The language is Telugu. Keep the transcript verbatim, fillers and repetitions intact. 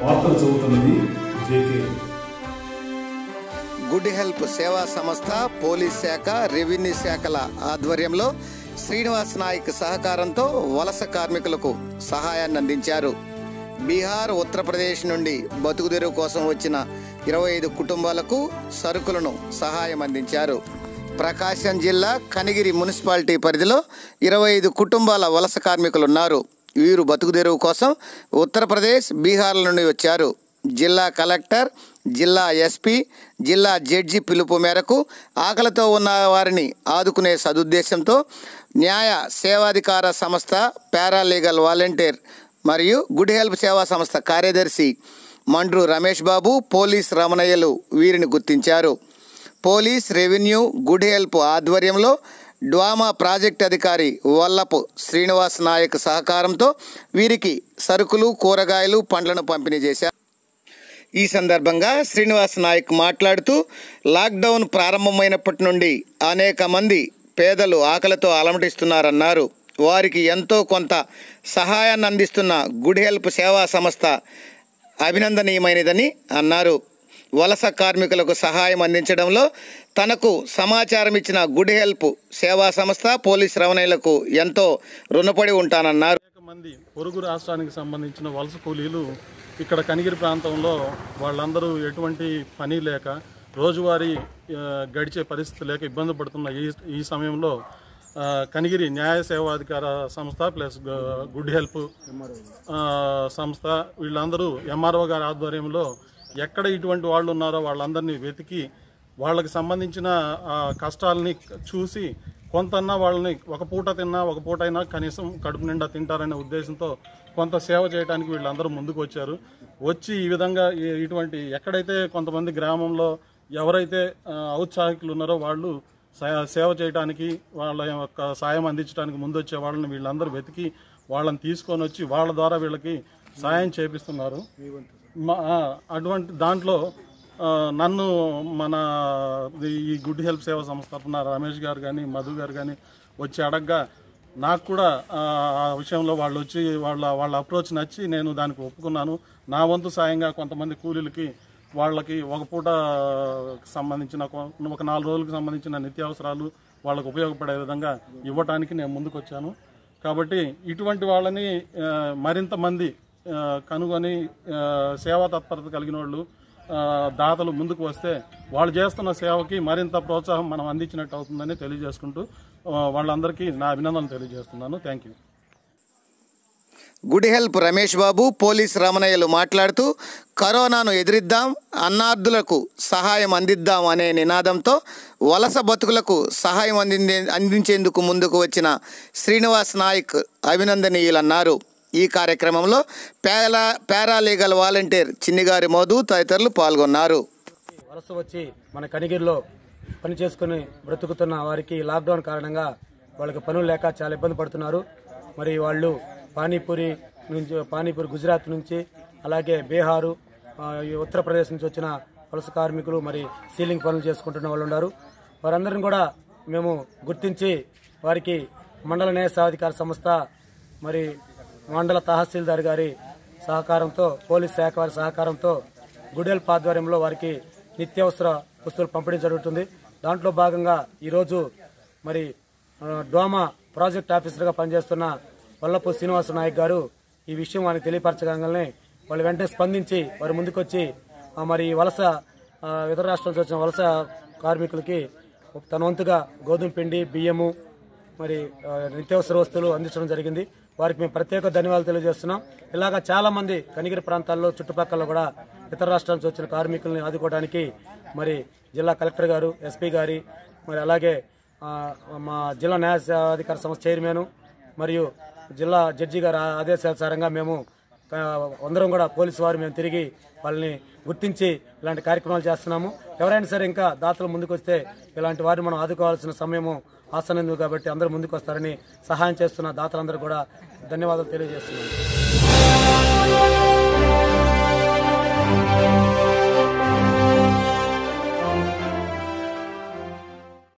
వార్తలు చదువుతున్నది జేకే. గుడ్ హెల్ప్ సేవా సంస్థ, పోలీస్ శాఖ, రెవెన్యూ శాఖల ఆధ్వర్యంలో శ్రీనివాస్ నాయక్ సహకారంతో వలస కార్మికులకు సహాయాన్ని అందించారు. బీహార్, ఉత్తరప్రదేశ్ నుండి బతుకుదెరువు కోసం వచ్చిన ఇరవై ఐదు కుటుంబాలకు సరుకులను సహాయం అందించారు. ప్రకాశం జిల్లా కనిగిరి మున్సిపాలిటీ పరిధిలో ఇరవై ఐదు కుటుంబాల వలస కార్మికులు ఉన్నారు. వీరు బతుకుదెరువు కోసం ఉత్తరప్రదేశ్, బీహార్ల నుండి వచ్చారు. జిల్లా కలెక్టర్, జిల్లా ఎస్పీ, జిల్లా జడ్జి పిలుపు మేరకు ఆకలితో ఉన్న వారిని ఆదుకునే సదుద్దేశంతో న్యాయ సేవాధికార సంస్థ, పారాలీగల్ వాలంటీర్ మరియు గుడ్ హెల్ప్ సేవా సంస్థ కార్యదర్శి మండ్రు రమేష్ బాబు, పోలీస్ రమణయ్యలు వీరిని గుర్తించారు. పోలీస్, రెవెన్యూ, గుడ్ హెల్ప్ ఆధ్వర్యంలో డ్వామా ప్రాజెక్ట్ అధికారి వల్లపు శ్రీనివాస్ నాయక్ సహకారంతో వీరికి సరుకులు, కూరగాయలు, పండ్లను పంపిణీ చేశారు. ఈ సందర్భంగా శ్రీనివాస్ నాయక్ మాట్లాడుతూ, లాక్డౌన్ ప్రారంభమైనప్పటి నుండి అనేక మంది పేదలు ఆకలితో అలమటిస్తున్నారన్నారు. వారికి ఎంతో కొంత సహాయాన్ని అందిస్తున్న గుడ్ హెల్ప్ సేవా సంస్థ అభినందనీయమైనదని అన్నారు. వలస కార్మికులకు సహాయం అందించడంలో తనకు సమాచారం ఇచ్చిన గుడ్ హెల్ప్ సేవా సంస్థ, పోలీస్ రవాణాలకు ఎంతో రుణపడి ఉంటానన్నారు. అనేక మంది పొరుగు రాష్ట్రానికి సంబంధించిన వలస కూలీలు ఇక్కడ కనిగిరి ప్రాంతంలో వాళ్ళందరూ ఎటువంటి పని లేక రోజువారీ గడిచే పరిస్థితి లేక ఇబ్బంది పడుతున్న ఈ ఈ సమయంలో కనిగిరి న్యాయ సేవాధికార సంస్థ ప్లస్ గుడ్ హెల్ప్ సంస్థ వీళ్ళందరూ ఎంఆర్ఓ గారి ఆధ్వర్యంలో ఎక్కడ ఇటువంటి వాళ్ళు ఉన్నారో వాళ్ళందరినీ వెతికి వాళ్ళకి సంబంధించిన కష్టాలని చూసి కొంతన్నా వాళ్ళని ఒక పూట తిన్నా ఒక పూట అయినా కనీసం కడుపు నిండా తింటారనే ఉద్దేశంతో కొంత సేవ చేయడానికి వీళ్ళందరూ ముందుకు వచ్చారు. వచ్చి ఈ విధంగా ఇటువంటి ఎక్కడైతే కొంతమంది గ్రామంలో ఎవరైతే ఔత్సాహికులు ఉన్నారో వాళ్ళు సేవ చేయడానికి, వాళ్ళ యొక్క సాయం అందించడానికి ముందు వచ్చే వాళ్ళని వీళ్ళందరూ వెతికి వాళ్ళని తీసుకొని వచ్చి వాళ్ళ ద్వారా వీళ్ళకి సాయం చేపిస్తున్నారు. అటువంటి దాంట్లో నన్ను మన ఈ గుడ్ హెల్ప్ సేవా సంస్థ తరఫున రమేష్ గారు కానీ, మధు గారు కానీ వచ్చి అడగగా నాకు కూడా ఆ విషయంలో వాళ్ళు వచ్చి వాళ్ళ వాళ్ళ అప్రోచ్ నచ్చి నేను దానికి ఒప్పుకున్నాను. నా వంతు సాయంగా కొంతమంది కూలీలకి వాళ్ళకి ఒక పూట సంబంధించిన ఒక నాలుగు రోజులకు సంబంధించిన నిత్యావసరాలు వాళ్ళకు ఉపయోగపడే విధంగా ఇవ్వటానికి నేను ముందుకు వచ్చాను. కాబట్టి ఇటువంటి వాళ్ళని మరింత మంది కనుగొని సేవా తత్పరత కలిగిన వాళ్ళు దాతలు ముందుకు వస్తే వాళ్ళు చేస్తున్న సేవకి మరింత ప్రోత్సాహం మనం అందించినట్టు అవుతుందని తెలియజేసుకుంటూ వాళ్ళందరికీ నా అభినందనలు తెలియజేస్తున్నాను. Thank you. Good help Ramesh Babu, police రమణయ్యలు మాట్లాడుతూ, కరోనాను ఎదిరిద్దాం, అన్నార్థులకు సహాయం అందిద్దాం అనే నినాదంతో వలస బతుకులకు సహాయం అంది అందించేందుకు ముందుకు వచ్చిన శ్రీనివాస్ నాయక్ అభినందనీయులన్నారు. ఈ కార్యక్రమంలో పారా పారాలీగల్ వాలంటీర్ చిన్నిగారి మోదు తదితరులు పాల్గొన్నారు. వలస వచ్చి మన కనిగిరిలో పని చేసుకుని బ్రతుకుతున్న వారికి లాక్డౌన్ కారణంగా వాళ్ళకి పనులు లేక చాలా ఇబ్బంది పడుతున్నారు. మరి వాళ్ళు పానీపూరి నుంచి పానీపూరి గుజరాత్ నుంచి, అలాగే బీహారు, ఉత్తరప్రదేశ్ నుంచి వచ్చిన వలస కార్మికులు మరి సీలింగ్ పనులు చేసుకుంటున్న వాళ్ళు ఉన్నారు. వారందరిని కూడా మేము గుర్తించి వారికి మండల న్యాయ సేవాధికార సంస్థ, మరి మండల తహసీల్దార్ గారి సహకారంతో, పోలీస్ శాఖ వారి సహకారంతో గుడ్ హెల్ప్ ఆధ్వర్యంలో వారికి నిత్యావసర వస్తువులు పంపిణీ జరుగుతుంది. దాంట్లో భాగంగా ఈరోజు మరి డ్వామా ప్రాజెక్ట్ ఆఫీసర్గా పనిచేస్తున్న వల్లపు శ్రీనివాస నాయక్ గారు ఈ విషయం వారికి తెలియపరచగానే వాళ్ళు వెంటనే స్పందించి వారి ముందుకొచ్చి మరి వలస ఇతర రాష్ట్రాల నుంచి వచ్చిన వలస కార్మికులకి తన వంతుగా గోధుమ పిండి, బియ్యము, మరి నిత్యావసర వస్తువులు అందించడం జరిగింది. వారికి మేము ప్రత్యేక ధన్యవాదాలు తెలియజేస్తున్నాం. ఇలాగా చాలా మంది కనిగిరి ప్రాంతాల్లో చుట్టుపక్కల కూడా ఇతర రాష్ట్రాల నుంచి వచ్చిన కార్మికుల్ని ఆదుకోవడానికి మరి జిల్లా కలెక్టర్ గారు, ఎస్పీ గారి, మరి అలాగే మా జిల్లా న్యాయ సేవాధికార సంస్థ చైర్మన్ మరియు జిల్లా జడ్జి గారి ఆదేశానుసారంగా మేము అందరం కూడా పోలీసు వారు మేము తిరిగి వాళ్ళని గుర్తించి ఇలాంటి కార్యక్రమాలు చేస్తున్నాము. ఎవరైనా సరే ఇంకా దాతలు ముందుకు వస్తే ఇలాంటి వారిని మనం ఆదుకోవాల్సిన సమయము ఆసన్నం కాబట్టి అందరూ ముందుకు వస్తారని సహాయం చేస్తున్న దాతలందరూ కూడా ధన్యవాదాలు తెలియజేస్తున్నాను.